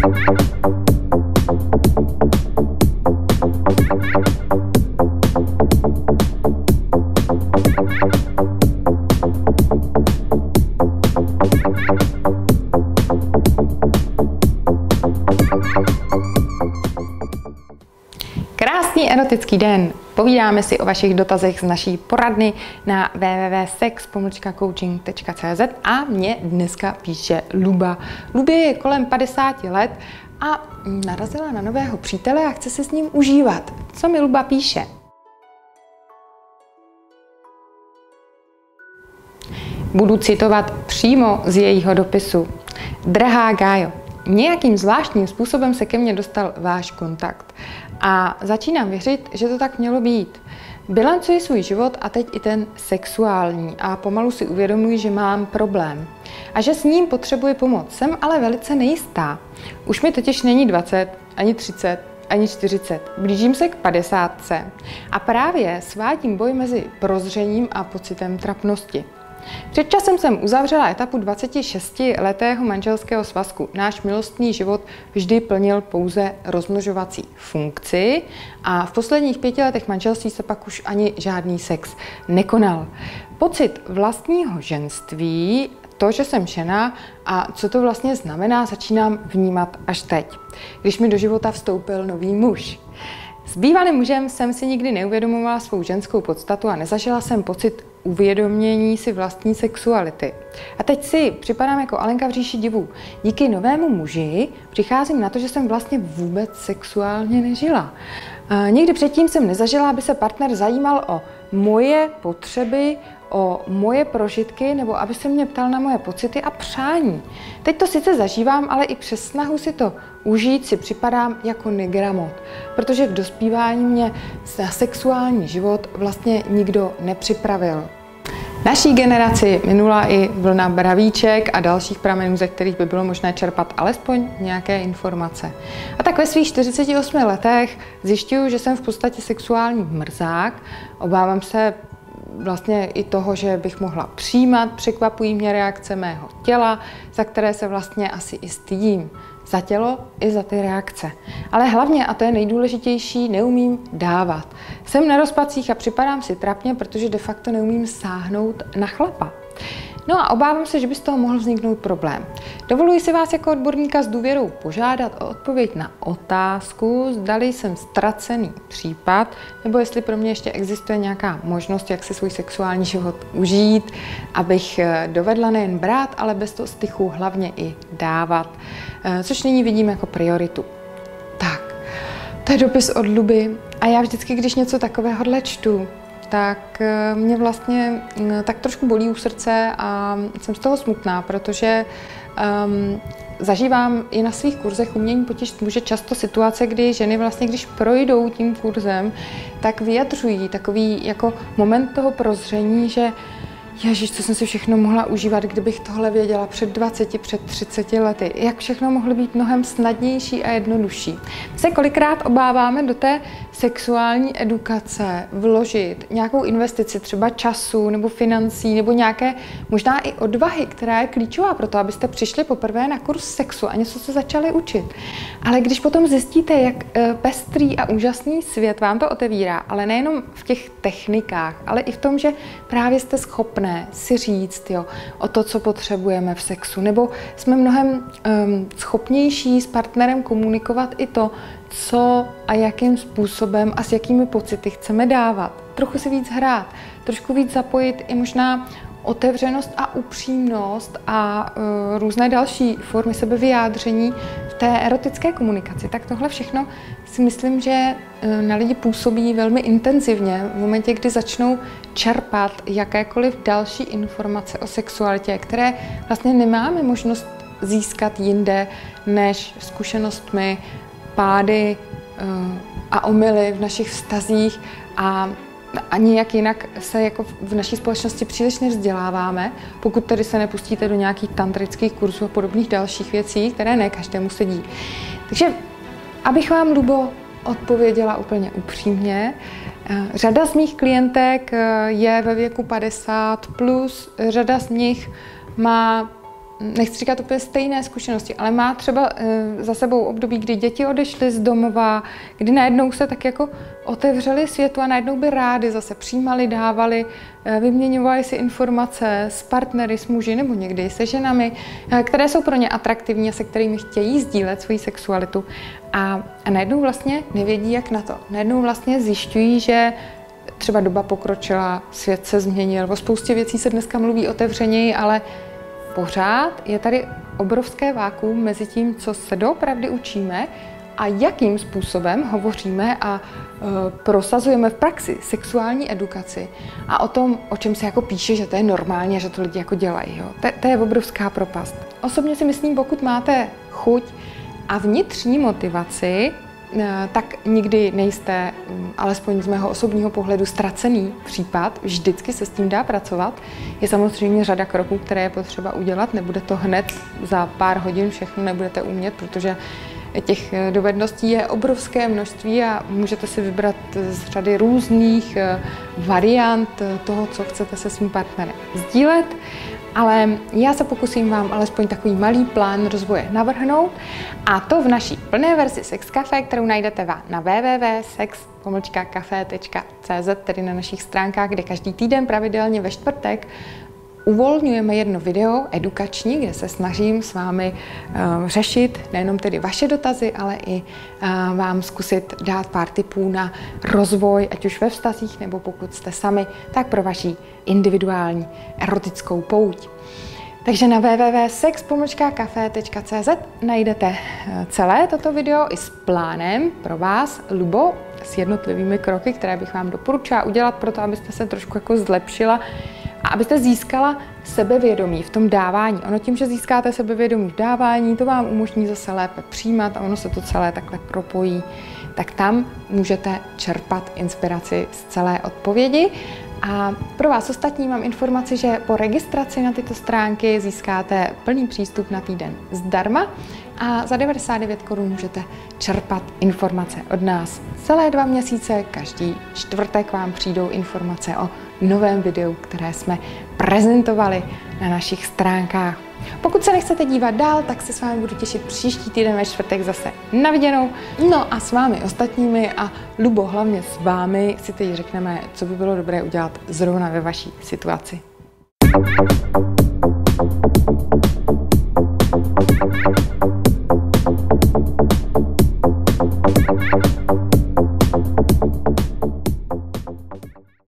Krásný erotický den. Povídáme si o vašich dotazech z naší poradny na www.sex-coaching.cz a mě dneska píše Luba. Lubě je kolem 50 let a narazila na nového přítele a chce se s ním užívat. Co mi Luba píše? Budu citovat přímo z jejího dopisu. Drahá Gájo, nějakým zvláštním způsobem se ke mně dostal váš kontakt a začínám věřit, že to tak mělo být. Bilancuji svůj život a teď i ten sexuální a pomalu si uvědomuji, že mám problém a že s ním potřebuji pomoc. Jsem ale velice nejistá. Už mi totiž není 20, ani 30, ani 40. Blížím se k 50 a právě svádím boj mezi prozřením a pocitem trapnosti. Před časem jsem uzavřela etapu 26letého manželského svazku. Náš milostný život vždy plnil pouze rozmnožovací funkci a v posledních 5 letech manželství se pak už ani žádný sex nekonal. Pocit vlastního ženství, to, že jsem žena a co to vlastně znamená, začínám vnímat až teď, když mi do života vstoupil nový muž. S bývalým mužem jsem si nikdy neuvědomovala svou ženskou podstatu a nezažila jsem pocit uvědomění si vlastní sexuality. A teď si připadám jako Alenka v říši divů. Díky novému muži přicházím na to, že jsem vlastně vůbec sexuálně nežila. Nikdy předtím jsem nezažila, aby se partner zajímal o moje potřeby, o moje prožitky, nebo aby se mě ptal na moje pocity a přání. Teď to sice zažívám, ale i přes snahu si to užít si připadám jako negramot, protože v dospívání mě za sexuální život vlastně nikdo nepřipravil. Naší generaci minula i vlna bravíček a dalších pramenů, ze kterých by bylo možné čerpat alespoň nějaké informace. A tak ve svých 48 letech zjišťuju, že jsem v podstatě sexuální mrzák. Obávám se vlastně i toho, že bych mohla přijímat, překvapují mě reakce mého těla, za které se vlastně asi i stydím. Za tělo i za ty reakce. Ale hlavně, a to je nejdůležitější, neumím dávat. Jsem na rozpacích a připadám si trapně, protože de facto neumím sáhnout na chlapa. No a obávám se, že by z toho mohl vzniknout problém. Dovoluji si vás jako odborníka s důvěrou požádat o odpověď na otázku, zdali jsem ztracený případ, nebo jestli pro mě ještě existuje nějaká možnost, jak si svůj sexuální život užít, abych dovedla nejen brát, ale bez toho stychu hlavně i dávat, což nyní vidím jako prioritu. Tak, to je dopis od Luby a já vždycky, když něco takového čtu, tak mě vlastně tak trošku bolí u srdce a jsem z toho smutná, protože zažívám i na svých kurzech umění potěšit muže často situace, kdy ženy vlastně, když projdou tím kurzem, tak vyjadřují takový jako moment toho prozření, že ježiš, co jsem si všechno mohla užívat, kdybych tohle věděla před 20, před 30 lety. Jak všechno mohlo být mnohem snadnější a jednodušší. My se kolikrát obáváme do té sexuální edukace vložit nějakou investici, třeba času nebo financí, nebo nějaké možná i odvahy, která je klíčová pro to, abyste přišli poprvé na kurz sexu a něco se začali učit. Ale když potom zjistíte, jak pestrý a úžasný svět vám to otevírá, ale nejenom v těch technikách, ale i v tom, že právě jste schopné si říct o to, co potřebujeme v sexu, nebo jsme mnohem schopnější s partnerem komunikovat i to, co a jakým způsobem a s jakými pocity chceme dávat. Trochu si víc hrát, trošku víc zapojit i možná otevřenost a upřímnost a různé další formy sebevyjádření v té erotické komunikaci. Tak tohle všechno si myslím, že na lidi působí velmi intenzivně v momentě, kdy začnou čerpat jakékoliv další informace o sexualitě, které vlastně nemáme možnost získat jinde než zkušenostmi, pády a omyly v našich vztazích a nijak jinak se jako v naší společnosti příliš nevzděláváme, pokud tedy se nepustíte do nějakých tantrických kurzů a podobných dalších věcí, které ne každému sedí. Takže, abych vám, Lubo, odpověděla úplně upřímně, řada z mých klientek je ve věku 50+, řada z nich má nechci říkat úplně stejné zkušenosti, ale má třeba za sebou období, kdy děti odešly z domova, kdy najednou se tak jako otevřeli světu a najednou by rádi zase přijímali, dávali, vyměňovali si informace s partnery, s muži nebo někdy se ženami, které jsou pro ně atraktivní a se kterými chtějí sdílet svoji sexualitu. A najednou vlastně nevědí, jak na to. Najednou vlastně zjišťují, že třeba doba pokročila, svět se změnil, o spoustě věcí se dneska mluví otevřeněji, ale pořád je tady obrovské vákuum mezi tím, co se doopravdy učíme a jakým způsobem hovoříme a prosazujeme v praxi sexuální edukaci a o tom, o čem se jako píše, že to je normálně, že to lidi jako dělají. Jo. To je obrovská propast. Osobně si myslím, pokud máte chuť a vnitřní motivaci, tak nikdy nejste, alespoň z mého osobního pohledu, ztracený případ. Vždycky se s tím dá pracovat. Je samozřejmě řada kroků, které je potřeba udělat. Nebude to hned za pár hodin, všechno nebudete umět, protože těch dovedností je obrovské množství a můžete si vybrat z řady různých variant toho, co chcete se svým partnerem sdílet. Ale já se pokusím vám alespoň takový malý plán rozvoje navrhnout, a to v naší plné verzi Sex Café, kterou najdete na www.sex-café.cz, tedy na našich stránkách, kde každý týden pravidelně ve čtvrtek uvolňujeme jedno video edukační, kde se snažím s vámi řešit nejenom tedy vaše dotazy, ale i vám zkusit dát pár tipů na rozvoj, ať už ve vztazích, nebo pokud jste sami, tak pro vaši individuální erotickou pouť. Takže na www.sex-café.cz najdete celé toto video i s plánem pro vás, Lubo, s jednotlivými kroky, které bych vám doporučila udělat pro to, abyste se trošku jako zlepšila a abyste získala sebevědomí v tom dávání. Ono tím, že získáte sebevědomí v dávání, to vám umožní zase lépe přijímat a ono se to celé takhle propojí. Tak tam můžete čerpat inspiraci z celé odpovědi. A pro vás ostatní mám informaci, že po registraci na tyto stránky získáte plný přístup na týden zdarma a za 99 Kč můžete čerpat informace od nás. Celé 2 měsíce, každý čtvrtek vám přijdou informace o novém videu, které jsme prezentovali na našich stránkách. Pokud se nechcete dívat dál, tak se s vámi budu těšit příští týden ve čtvrtek zase na viděnou. No a s vámi ostatními a Lubo, hlavně s vámi, si teď řekneme, co by bylo dobré udělat zrovna ve vaší situaci.